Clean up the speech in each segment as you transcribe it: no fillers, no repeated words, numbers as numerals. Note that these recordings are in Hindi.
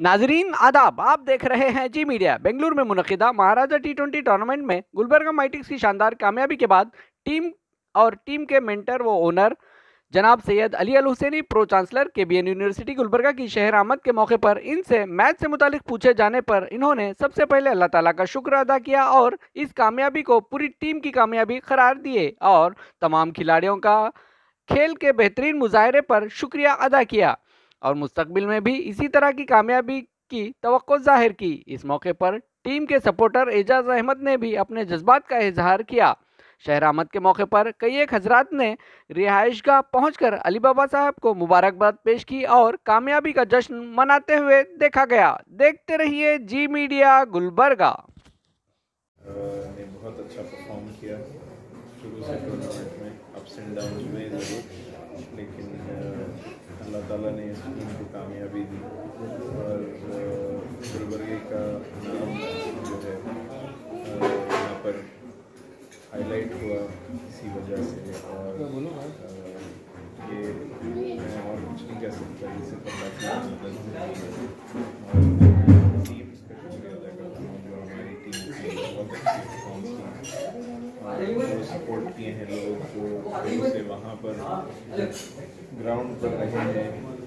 नाजरीन आदाब, आप देख रहे हैं जी मीडिया। बेंगलुरु में मुनक़िदा महाराजा टी20 टूर्नामेंट में गुलबर्गा माइटिक्स की शानदार कामयाबी के बाद टीम के मेंटर व ओनर जनाब Syed Ali Al Hussaini pro chancellor KBN university Gulbarga की शहर आमद के मौके पर इनसे मैच से मुतालिक पूछे जाने पर इन्होंने सबसे पहले अल्लाह ताला का शुक्र अदा किया और इस कामयाबी को पूरी टीम की कामयाबी करार दिए और तमाम खिलाड़ियों का खेल के बेहतरीन मुजाहरे पर शुक्रिया अदा किया और मुस्तकबिल में भी इसी तरह की कामयाबी की तवक्को जाहिर की। इस मौके पर टीम के सपोर्टर एजाज अहमद ने भी अपने जज्बात का इजहार किया। शहर आमद के मौके पर कई एक हजरात ने रिहाइशगाह पहुंचकर अली बाबा साहब को मुबारकबाद पेश की और कामयाबी का जश्न मनाते हुए देखा गया। देखते रहिए जी मीडिया गुलबर्गा। ने बहुत अच्छा परफॉर्म किया शुरू से टूर्नामेंट में, अप्स एंड डाउन में ज़रूर, लेकिन अल्लाह ताला ने इस टीम को कामयाबी दी और गुलबर्गे का नाम जो है यहाँ पर हाईलाइट हुआ इसी वजह से। और ये मैं और कुछ नहीं कह सकता, ये सिर्फ अल्लाह की मदद है। सपोर्ट किए हैं लोग जो शुरू से वहाँ पर ग्राउंड पर रहे हैं।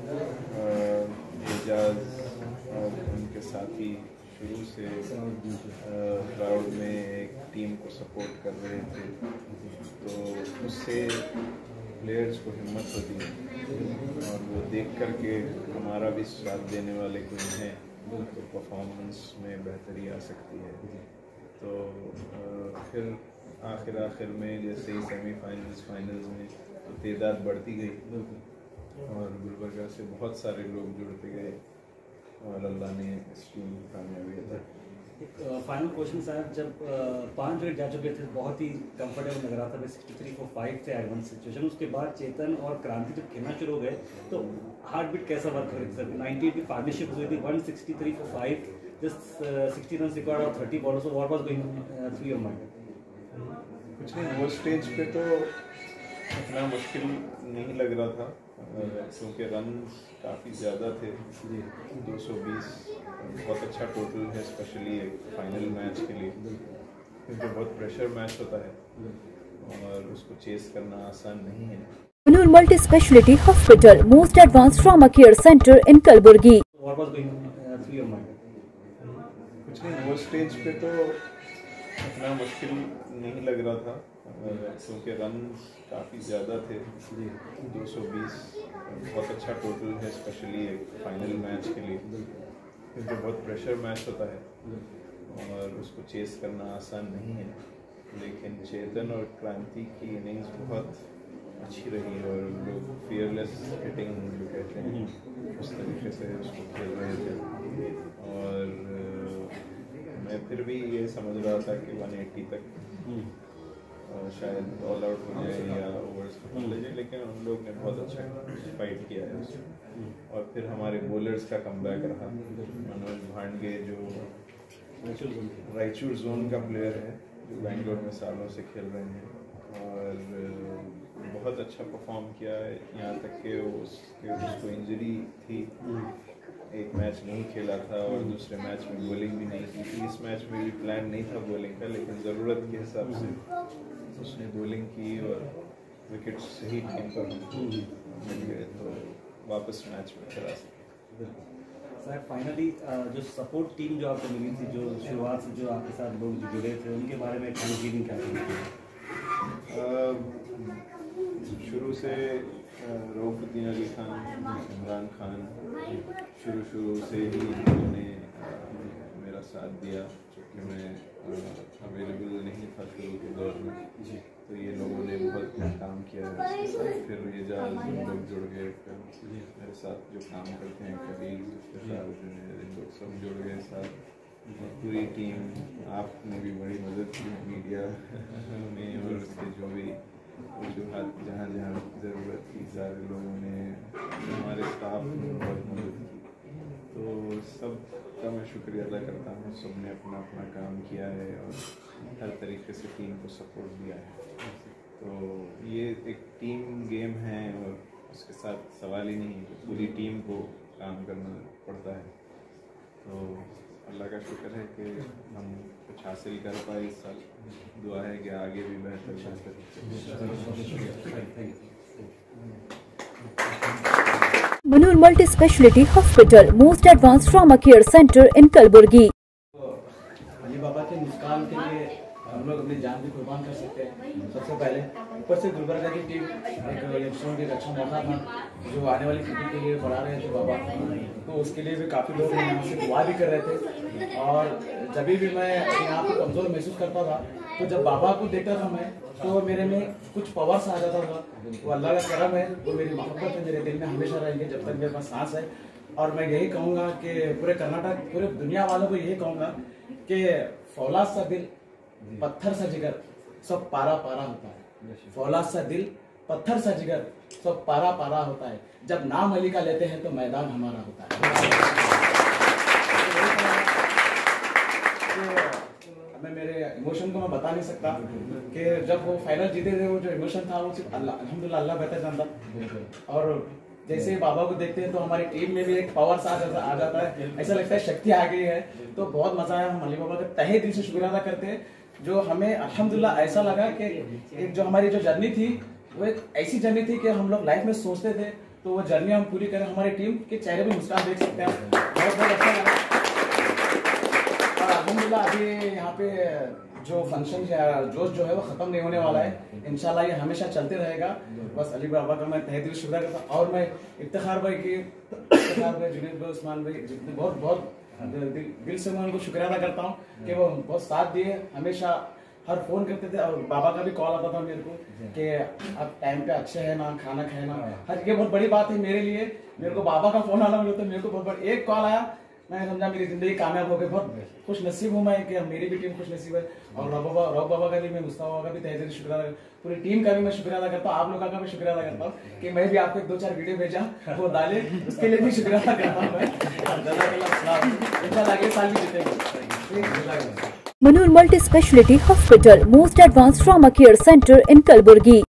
एजाज और उनके साथी शुरू से क्राउड में एक टीम को सपोर्ट कर रहे थे, तो उससे प्लेयर्स को हिम्मत होती है और वो देख कर के हमारा भी साथ देने वाले कोई हैं तो परफॉर्मेंस में बेहतरी आ सकती है। तो फिर आखिर में जैसे ही सेमीफाइनल्स फाइनल्स में तो तादाद बढ़ती गई और गुलबर्गा से बहुत सारे लोग जुड़ते गए और अल्लाह ने इस टीम को कामयाबी अदा की। एक फाइनल क्वेश्चन साहब, जब 5 विकेट जा चुके थे, बहुत ही कंफर्टेबल लग रहा था, 63 for 5 थे I1 सिचुएशन। उसके बाद चेतन और क्रांति जब खेलना शुरू हो गए तो हार्ट बीट कैसा वर्क कर सर? 90 की पार्टनरशिप हुई थी, 163 for 5, जस्ट 60 रन रिकॉर्ड और 30 balls. What was going through your mind? कुछ नहीं, वो स्टेज पे तो इतना मुश्किल नहीं लग रहा था क्योंकि रन काफ़ी ज़्यादा थे, 220 बहुत अच्छा टोटल है, स्पेशली एक फाइनल मैच के लिए, क्योंकि बहुत प्रेशर मैच होता है और उसको चेस करना आसान नहीं है। Noor Multi Speciality Hospital, most advanced trauma care center in Kalburgi. What was going through your mind? कुछ नहीं, वो स्टेज पे तो इतना मुश्किल नहीं लग रहा था क्योंकि रन काफ़ी ज़्यादा थे, 220 बहुत अच्छा टोटल है, स्पेशली एक फाइनल मैच के लिए, क्योंकि बहुत प्रेशर मैच होता है और उसको चेस करना आसान नहीं है। लेकिन चेतन और क्रांति की इनिंग्स बहुत अच्छी रही और लोग फियरलेस हिटिंग जो कहते हैं उस तरीके से उसको खेल रहे थे और मैं फिर भी ये समझ रहा था कि 180 तक शायद ऑल आउट हो जाए या ओवर्स ले जाए, लेकिन उन लोग ने बहुत अच्छा फाइट किया है उसमें। और फिर हमारे बॉलर्स का कमबैक रहा। मनोज भांडगे जो रायचूर जोन का प्लेयर है, जो बेंगलोर में सालों से खेल रहे हैं और बहुत अच्छा परफॉर्म किया है, यहाँ तक कि उसको इंजरी थी, एक मैच नहीं खेला था और दूसरे मैच में बॉलिंग भी नहीं की थी। इस मैच में भी प्लान नहीं था बॉलिंग का, लेकिन ज़रूरत के हिसाब से उसने बॉलिंग की और विकेट सही टाइम पर मिल गए तो वापस मैच में खेला सकते। सर फाइनली जो सपोर्ट टीम जो आपको मिली थी, जो शुरुआत से जो आपके साथ लोग जुड़े थे, उनके बारे में फीलिंग क्या थी? शुरू से रऊफुद्दीन अली खान, इमरान खान शुरू से ही उन्होंने मेरा साथ दिया, क्योंकि मैं अवेलेबल नहीं था शुरू के दौर में, तो ये लोगों ने बहुत काम किया उसके साथ। फिर एजाज लोग जुड़ गए, फिर मेरे साथ जो काम करते हैं कलीग लोग सब जुड़ गए साथ, पूरी टीम। आपने भी बड़ी मदद की मीडिया में और उसके जो भी वजूहत जहाँ जहाँ ज़रूरत थी सारे लोगों ने, हमारे स्टाफ ने बहुत मदद की, तो सब का मैं शुक्रिया अदा करता हूँ। सब ने अपना अपना काम किया है और हर तरीके से टीम को सपोर्ट दिया है। तो ये एक टीम गेम है और उसके साथ सवाल ही नहीं है, पूरी टीम को काम करना पड़ता है। तो अल्लाह का शुक्र है कि हम कुछ हासिल कर पाए इस साल। दुआ है कि आगे भी बेहतर Manur Multi Speciality Hospital, most advanced trauma care center in Kalburgi. Ali बाबा के मुस्कान के लिए हम लोग अपनी जान भी कुर्बान कर सकते हैं। सबसे पहले ऊपर से गुलबर्गा की टीम एक यंगस्टरों के अच्छा मौका था जो आने वाली क्रिकेट के लिए बढ़ा रहे थे बाबा, तो उसके लिए भी काफ़ी लोग यहाँ से दुआ भी कर रहे थे। और जब भी मैं यहाँ पे कमज़ोर महसूस करता था तो जब बाबा को देखता था मैं तो मेरे में कुछ पावर्स आ जाता था। वो अल्लाह का करम है, वो मेरी मोहब्बत है, मेरे दिल में हमेशा रहेंगे जब तक मेरे पास सांस है। और मैं यही कहूँगा कि पूरे कर्नाटक, पूरे दुनिया वालों को यही कहूँगा कि फौलाद सा दिल पत्थर सा जिगर सब पारा पारा होता है। फौलाद सा दिल पत्थर सा जिगर सब पारा पारा होता है। जब नाम अली का लेते हैं तो मैदान हमारा होता है। मैं मेरे इमोशन को मैं बता नहीं सकता कि जब वो फाइनल जीते थे, वो जो इमोशन था वो सिर्फ अल्लाह, अल्हम्दुलिल्लाह अल्लाह बेहतर जानता। और जैसे ही बाबा को देखते हैं तो हमारी टीम में भी एक पावर सा आ जाता है, ऐसा लगता है शक्ति आ गई है। तो बहुत मजा आया। हम अली बाबा का तहे दिल से शुक्रिया अदा करते हैं जो हमें अल्हम्दुलिल्लाह ऐसा लगा कि एक जो हमारी जो जर्नी थी वो एक ऐसी जर्नी थी कि हम लोग लाइफ में सोचते थे तो वो जर्नी हम पूरी करें। हमारी टीम के चेहरे पे मुस्कान देख सकते हैं, बहुत बहुत अच्छा लगा। और अल्हम्दुलिल्लाह अभी यहाँ पे जो फंक्शन जोश जो है वो ख़त्म नहीं होने वाला है। इंशाल्लाह ये हमेशा चलते रहेगा। बस अली बाबा का मैं तहे दिल शुक्रिया करता हूँ। और मैं इफ्तिखार भाई, जुनैद भाई, उस्मान भाई, जितने बहुत बहुत दिल से मैं उनको शुक्रिया अदा करता हूँ कि वो बहुत साथ दिए, हमेशा हर फोन करते थे। और बाबा का भी कॉल आता था मेरे को कि आप टाइम पे अच्छे है ना, खाना खाए ना। हर ये बहुत बड़ी बात है मेरे लिए। मेरे को बाबा का फोन आना तो मेरे को बहुत बड़ा एक कॉल आया, मैं समझा मेरी जिंदगी कामयाब हो गई। बहुत खुश नसीब हूँ मैं कि मेरी भी टीम खुश नसीब है। और रॉक बाबा का भी, मैं मुस्तफा का भी तहे दिल से शुक्रिया अदा, पूरी टीम का भी मैं शुक्रिया अदा करता हूँ। आप लोगों का भी शुक्रिया अदा करता हूँ कि मैं भी आपको 2-4 वीडियो भेजा वो डाले, उसके लिए भी शुक्रिया अदा करता हूँ मैं। इंशाल्लाह अगले साल भी जीतेंगे। Manur Multi Speciality Hospital, most advanced trauma care center in Kalburgi.